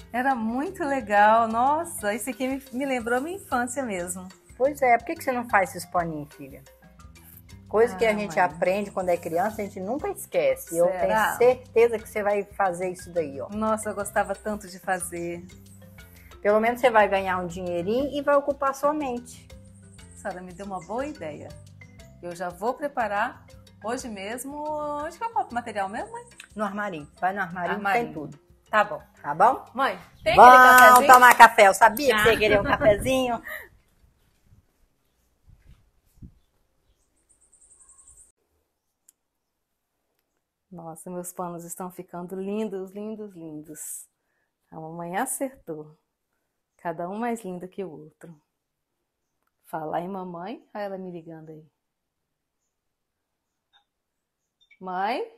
Era muito legal. Nossa, isso aqui me lembrou a minha infância mesmo. Pois é, por que você não faz esses paninhos, filha? Coisa que a Ah, gente mãe. aprende quando é criança, a gente nunca esquece. Eu tenho Será? certeza que você vai fazer isso daí, ó. Nossa, eu gostava tanto de fazer. Pelo menos você vai ganhar um dinheirinho e vai ocupar sua mente. A senhora me deu uma boa ideia. Eu já vou preparar hoje mesmo. Onde que eu compro o material mesmo, mãe? No armarinho. Vai no armarinho, tem Armarinho. tudo. Tá bom. Tá bom? Mãe, tem aquele Vamos cafezinho? tomar café. Eu sabia que você queria um cafezinho. Nossa, meus panos estão ficando lindos, lindos, lindos. A mamãe acertou. Cada um mais lindo que o outro. Falar em mamãe, olha ela me ligando aí. Mãe?